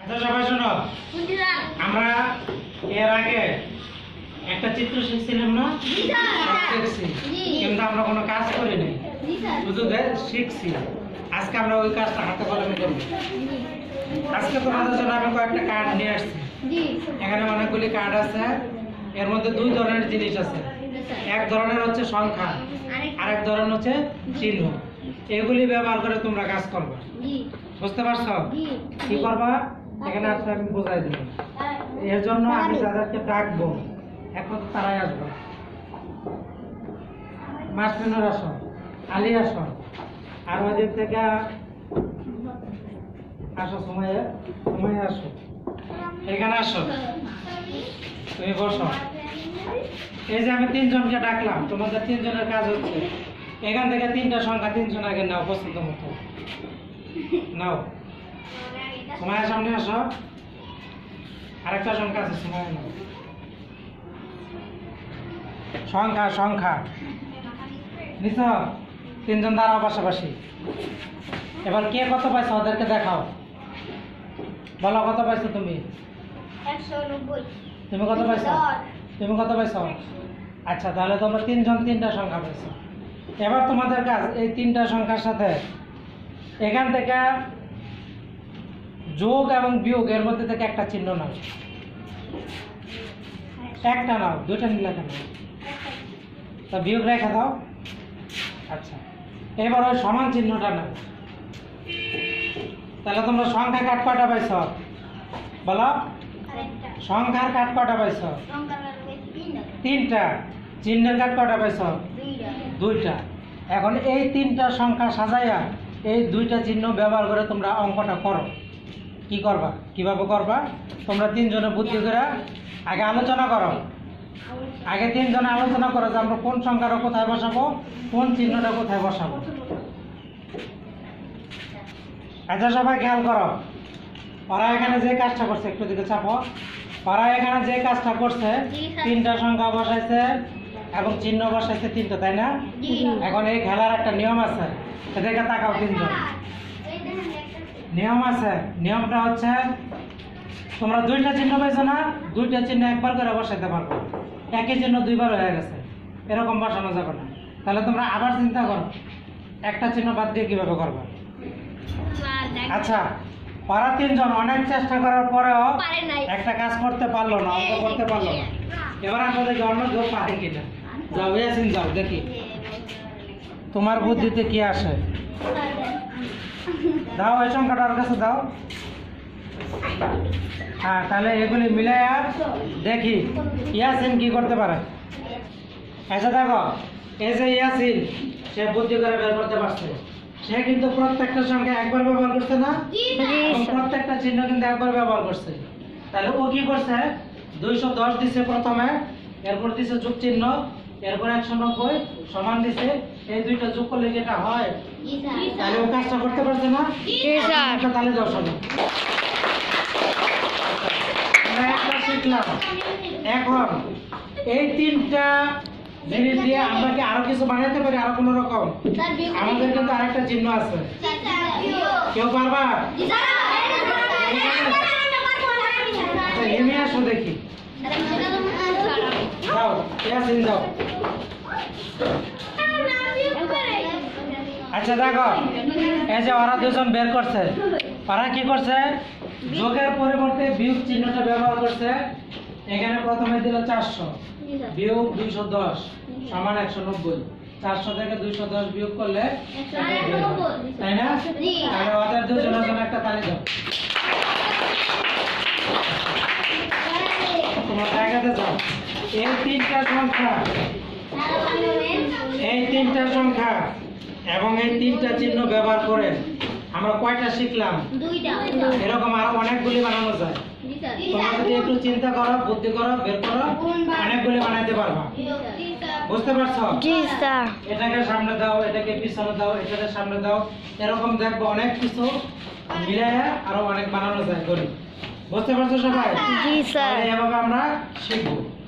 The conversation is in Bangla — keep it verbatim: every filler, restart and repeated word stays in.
সবাই শোনো, আমরা এর আগে একটা চিত্র শিখছিলাম না? শিখছি, কিন্তু আমরা কোনো কাজ করিনি, শুধু শিখছি। আজকে আমরা ওই কাজটা হাতে কলমে করব। আজকে তোমাদের জন্য আমি কয়েকটা কার্ড নিয়ে আসছি। এখানে অনেকগুলি কার্ড আছে, এর মধ্যে দুই ধরনের জিনিস আছে। এক ধরনের হচ্ছে সংখ্যা, আরেক ধরনের হচ্ছে চিহ্ন। এগুলি ব্যবহার করে তোমরা কাজ করবে, বুঝতে পারছো? কি করবা এখানে আসলে আমি বোঝাই দিব। এর জন্য আমি যাদেরকে ডাকবো এখন তারাই আসবো। মাসমিনুর আসো, আলী আসো, আর ওদের থেকে আসো, সময় সময় আসো, এখানে আসো, তুমি বসো। এই যে আমি তিনজনকে ডাকলাম, তোমাদের তিনজনের কাজ হচ্ছে এখান থেকে তিনটা সংখ্যা তিনজন আগে নাও, পছন্দ মতো নাও। সময়ের সামনে আসো, আরেকটা সংখ্যা আছে, সময় নাও। সংখ্যা সংখ্যা নিছ, তিনজন দাঁড়াও পাশাপাশি। এবার কে কত পাইছো ওদেরকে দেখাও, বলো কত পাইছো তুমি? তুমি কত পাইছো? তুমি কত পাইছো? আচ্ছা, তাহলে তোমরা তিনজন তিনটা সংখ্যা পাইছো। এবার তোমাদের কাজ এই তিনটা সংখ্যার সাথে এখান থেকে যোগ এবং বিয়োগ এর মধ্যে থেকে একটা চিহ্ন নাও। একটা নাও, দুইটা নিলে কেন? তা বিয়োগ রেখে দাও। আচ্ছা, এবার ওই সমান চিহ্নটা নাও। তাহলে তোমরা সংখ্যা কাট কয়টা পাইছ বলো? সংখ্যার কাট কয়টা পাইছ? তিনটা। চিহ্নের কাট কয়টা পাইছ? দুইটা। এখন এই তিনটা সংখ্যা সাজাইয়া এই দুইটা চিহ্ন ব্যবহার করে তোমরা অঙ্কটা করো। কি করবা, কিভাবে করবা? তোমরা তিনজনে বুদ্ধি করে আগে আলোচনা করো। আগে তিনজনে আলোচনা করো যে আমরা কোন সংখ্যাটা কোথায় বসাবো, কোন চিহ্নটা কোথায় বসাবো। আচ্ছা, সবাই খেয়াল করো, ওরা এখানে যে কাজটা করছে, একটু দিকে চাপো। ওরা এখানে যে কাজটা করছে, তিনটা সংখ্যা বসাইছে এবং চিহ্ন বসাইছে তিনটা, তাই না? এখন এই খেলার একটা নিয়ম আছে, সেদিকে তাকাও। তিনজন নিয়ম আছে। নিয়মটা হচ্ছে তোমরা দুইটা চিহ্ন পাইছো না, দুইটা চিহ্ন একবার করে বসাইতে পারবো। একই চিহ্ন দুইবার হয়ে গেছে, এরকম বসানো যাবে না। তাহলে তোমরা আবার চিন্তা করো একটা চিহ্ন বাদ দিয়ে কিভাবে করবা। আচ্ছা, পারা তিনজন অনেক চেষ্টা করার পরেও একটা কাজ করতে পারলো না, অঙ্ক করতে পারলো না। এবার আমরা দেখি অন্য কেউ পারে কিনা। যাও ইয়াসিন, যাও দেখি তোমার বুদ্ধিতে কি আসে। দাও এই সংখ্যাটা ওর কাছে দাও। হ্যাঁ, তাহলে এগুলি মিলাইয়া দেখি ইয়াসিন কি করতে পারে। আচ্ছা দেখো, এই যে ইয়াসিন, সে বুদ্ধি করে বের করতে পারছে। সে কিন্তু প্রত্যেকটা সংখ্যা একবার ব্যবহার করছে না, এবং প্রত্যেকটা চিহ্ন কিন্তু একবার ব্যবহার করছে। তাহলে ও কি করছে, দুইশো দশ দিছে প্রথমে, এরপর দিছে যোগ চিহ্ন, এরপর একশো নব্বই সমান দিছে। এই দুইটা যোগ করলে যেটা হয়, তাহলে ও কাজটা করতে পারছে না। তাহলে দাও শোনো, আমরা একটা শিখলাম। এখন এই তিনটা জিনিস দিয়ে আমরা কি আরো কিছু বানাতে পারি? আরো কোনো রকম? আমাদের কিন্তু আরেকটা চিহ্ন আছে, কেউ পারবা? আচ্ছা, এমনি আসো দেখি। যাও ইয়াসিন, যাও। আচ্ছা দেখো, এই যে ওরা দুজন বের করছে, ওরা কি করছে, যোগের পরিবর্তে বিয়োগ চিহ্নটা ব্যবহার করছে। এখানে প্রথমে দিল চারশো, বিয়োগ দুইশো দশ সমান একশো নব্বই। চারশো থেকে দুইশো দশ বিয়োগ করলে, তাই না? তাহলে ওদের দুজনের জন্য একটা তালি দাও। তোমার জায়গাতে যাও। এই তিনটা সংখ্যা, এই তিনটা সংখ্যা এবং এই তিনটা চিহ্ন ব্যবহার করে আমরা কয়টা শিখলাম? এরকম আরো অনেকগুলি বানানো যায়। তোমরা যদি একটু চিন্তা করো, বুদ্ধি করো, বের করো, অনেকগুলি বানাইতে পারবা। বুঝতে পারছো? এটাকে সামনে দাও, এটাকে পিছনে দাও, এটাকে সামনে দাও, এরকম দেখবো অনেক কিছু মিলাইয়া আরো অনেক বানানো যায়। বুঝতে পারছো সবাই? এভাবে আমরা শিখবো।